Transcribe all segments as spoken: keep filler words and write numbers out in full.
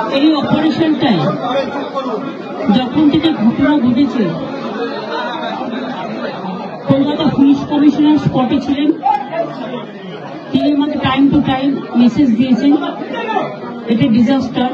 এই অপারেশনটায় যখন থেকে ঘটনা ঘটেছে কলকাতা পুলিশ কমিশনার স্পটে ছিলেন। তিনি আমাকে টাইম টু টাইম মেসেজ দিয়েছেন এটা ডিজাস্টার।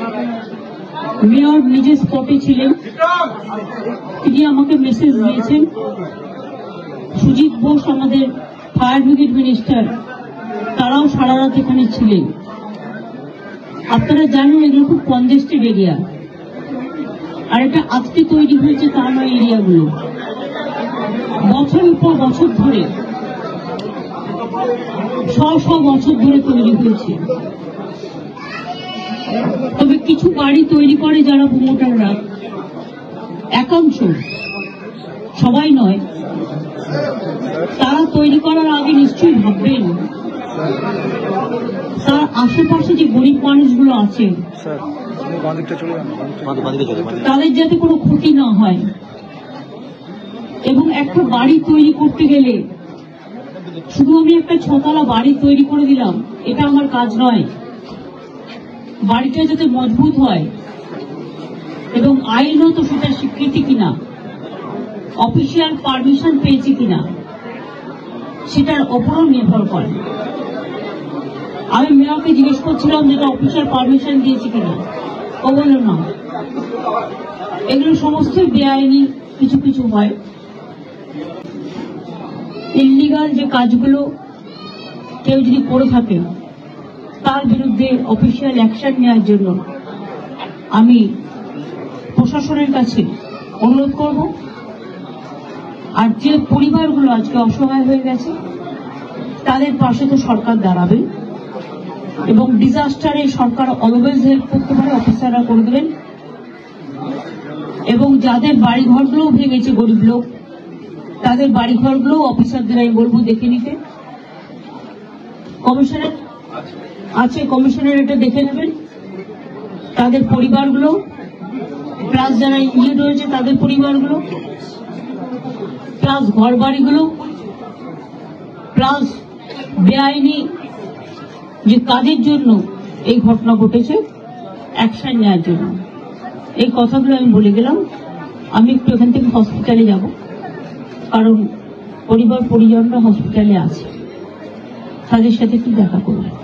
মেয়র নিজে স্পটে ছিলেন, তিনি আমাকে মেসেজ দিয়েছেন। সুজিত বোস আমাদের ফায়ার ব্রিগেড মিনিস্টার, তারাও সারা রাত এখানে ছিলেন। আপনারা জানেন এগুলো খুব কনজেস্টেড এরিয়া, আর এটা আজকে তৈরি হয়েছে তা নয়। এরিয়াগুলো বছরের পর বছর ধরে, শ শ বছর ধরে তৈরি হয়েছে। তবে কিছু বাড়ি তৈরি করে যারা প্রমোটাররা, একাংশ, সবাই নয়, তারা তৈরি করার আগে নিশ্চয়ই ভাববেন তার আশেপাশে যে গরিব মানুষগুলো আছে তাদের যাতে কোনো ক্ষতি না হয়। এবং একটা বাড়ি তৈরি করতে গেলে শুধু আমি একটা ছতলা বাড়ি তৈরি করে দিলাম এটা আমার কাজ নয়। বাড়িটা যাতে মজবুত হয় এবং আইনত সেটা স্বীকৃতি কিনা, অফিসিয়াল পারমিশন পেয়েছে কিনা, সেটার ওপরও নির্ভর করে। আমি মেয়রকে জিজ্ঞেস করছিলাম যেটা অফিসিয়াল পারমিশন দিয়েছে কিনা, ও বলল না। এগুলো সমস্তই বেআইনি কিছু কিছু হয়। ইল্লিগাল যে কাজগুলো কেউ যদি করে থাকে তার বিরুদ্ধে অফিসিয়াল অ্যাকশন নেওয়ার জন্য আমি প্রশাসনের কাছে অনুরোধ করব। আর যে পরিবারগুলো আজকে অসহায় হয়ে গেছে তাদের পাশে তো সরকার দাঁড়াবে, এবং ডিজাস্টারে সরকার অলওয়েজ হেল্প করতে পারে, অফিসাররা করে দেবেন। এবং যাদের বাড়িঘরগুলো ভেঙেছে গরিব লোক, তাদের বাড়িঘরগুলো অফিসারদের আমি বলবো দেখে নিতে। কমিশনার আছে, কমিশনার এটা দেখে নেবেন। তাদের পরিবারগুলো প্লাস যারা ইনজিউর্ড হয়েছে তাদের পরিবারগুলো, প্লাস ঘর বাড়িগুলো, প্লাস বেআইনি যে কাজের জন্য এই ঘটনা ঘটেছে অ্যাকশন নেওয়ার জন্য। এই কথাগুলো আমি বলে গেলাম। আমি একটু এখান থেকে হসপিটালে যাব, কারণ পরিবার পরিজনরা হসপিটালে আছে, তাদের সাথে একটু দেখা করবো।